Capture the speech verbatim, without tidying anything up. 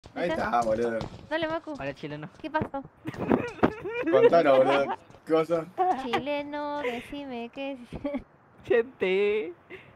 Ahí ¿Viste? está, boludo. Dale, Macu. Hola, chileno. ¿Qué pasó? Contanos, boludo. ¿Qué cosa? Chileno, decime qué. Gente.